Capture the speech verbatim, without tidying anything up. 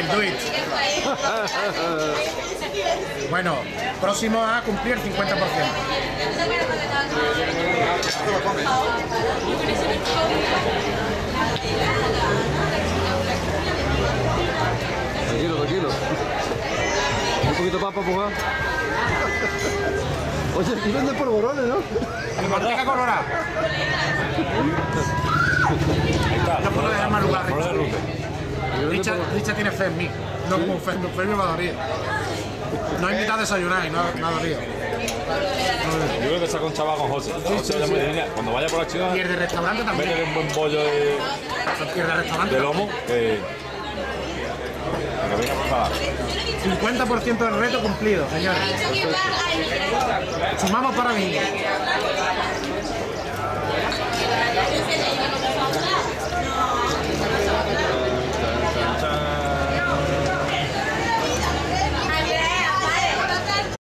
El do it. Bueno, próximo a cumplir el cincuenta por ciento. Tranquilo, tranquilo. Un poquito más para empujar. Oye, aquí venden polvorones, ¿no? El manteca colorada. No puedo dejar más lugar, Richard. Richard, Richard tiene fe en mí. No como fe, no, fe en mi mayoría. No he invitado a desayunar y no, no ha dolido. Yo creo que saca un chaval con José. José ya me dice, cuando vaya por la ciudad, Y el de restaurante también. métele un buen bollo de, Y el de restaurante de lomo que, que venga por favor. cincuenta por ciento del reto cumplido, señores. Sumamos para mí.